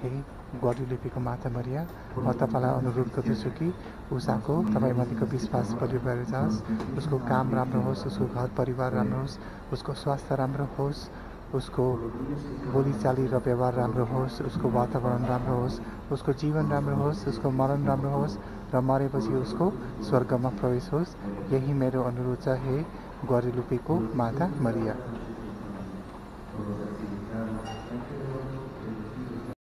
हे ग्वाडेलुपेको माता मरिया, म तपाईँलाई अनुरोध गर्दछु कि उषाको तपाईँमाथिको विश्वास बलियो भएर जाओस्, उसको काम राम्रो होस्, उसको घर परिवार राम्रो होस्, उसको स्वास्थ्य राम्रो होस्, उसको बोलीचाली र व्यवहार राम्रो होस्, उसको वातावरण राम्रो होस्, उसको जीवन राम्रो होस्, उसको मरण राम्रो होस् र मरेपछि उसको स्वर्गमा प्रवेश होस्। यही मेरो अनुरोध छ हे ग्वाडेलुपेको माता मरिया।